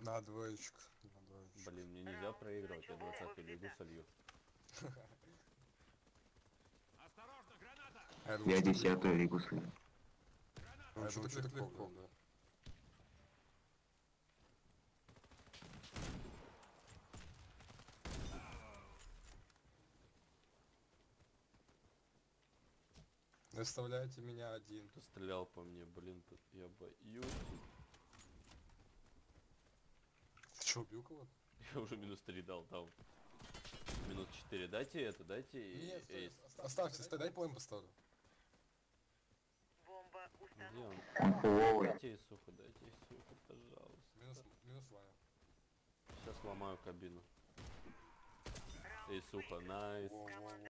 На двоечку. На двоечку. Блин, мне нельзя проигрывать, я 20-ю лигу солью. Осторожно, граната! Я 10-ю лигу свою. Ну, что так легко, да. Оставляйте меня один. Кто стрелял по мне, блин, я боюсь. Ты что, убил кого-то? Я уже минус 3 дал, там. Минус 4. Дайте это, дайте Нет, эйс. оставьте, дай плейм поставлю. Бомба Где установлена. он? Он фуловый. Дайте эйсуху, пожалуйста. Минус Ваня. Сейчас ломаю кабину. Эйсуха, найс. Во-во-во.